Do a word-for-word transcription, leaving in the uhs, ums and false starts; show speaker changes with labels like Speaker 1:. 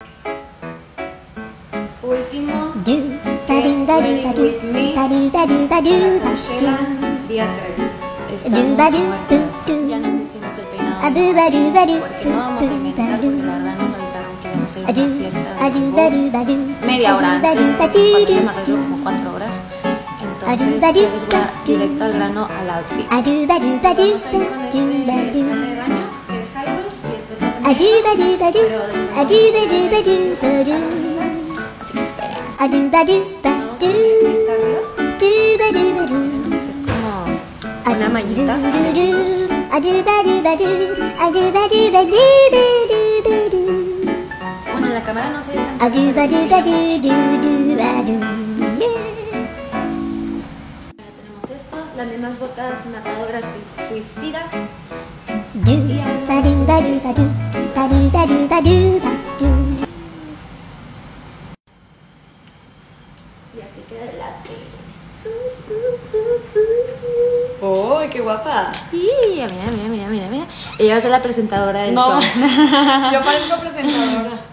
Speaker 1: Último,
Speaker 2: Do ba do ba do ba do
Speaker 1: With Me,
Speaker 2: ba do ba do ba do
Speaker 1: para
Speaker 2: ba
Speaker 1: Sheila
Speaker 2: do.
Speaker 1: Beatriz.
Speaker 2: Do ba do do
Speaker 1: Estamos
Speaker 2: do.
Speaker 1: Ya nos hicimos el peinado
Speaker 2: A
Speaker 1: de
Speaker 2: do ba do ba do.
Speaker 1: porque no vamos a inventar, porque la verdad nos avisaron que íbamos a ir a
Speaker 2: A do
Speaker 1: una fiesta
Speaker 2: a
Speaker 1: de
Speaker 2: do ba do
Speaker 1: fútbol
Speaker 2: ba do.
Speaker 1: media hora
Speaker 2: A do ba do
Speaker 1: antes,
Speaker 2: ba do
Speaker 1: cuando
Speaker 2: do
Speaker 1: yo me arreglo
Speaker 2: do.
Speaker 1: como cuatro horas.
Speaker 2: A do
Speaker 1: Entonces
Speaker 2: ba do
Speaker 1: ya les voy a
Speaker 2: ba do.
Speaker 1: directo al grano al outfit.
Speaker 2: A do ba do ba do
Speaker 1: Vamos a ir con
Speaker 2: ba
Speaker 1: este
Speaker 2: do ba do.
Speaker 1: traje de baño que es Hypers y este top
Speaker 2: A do ba do ba do. A do ba do ba do ba do.
Speaker 1: así que esperen.
Speaker 2: A do ba do ba
Speaker 1: Vamos
Speaker 2: do.
Speaker 1: a poner esta arriba,
Speaker 2: Do ba do ba do.
Speaker 1: que es como
Speaker 2: A
Speaker 1: una
Speaker 2: do
Speaker 1: mallita.
Speaker 2: do do do. A do ba do ba do. A do ba do ba do ba do ba do.
Speaker 1: Bueno, en la cámara no se ve tanto.
Speaker 2: A do ba do ba do do do ba do.
Speaker 1: Ya tenemos esto, las mismas botas matadoras y suicida.
Speaker 2: Do ba do ba do ba do. Ba do ba do ba do ba do.
Speaker 1: Y así queda el latte. ¡Oh, qué guapa! Sí, mira, mira, mira, mira, mira. Ella va a ser la presentadora del
Speaker 3: No,
Speaker 1: show.
Speaker 3: yo parezco presentadora.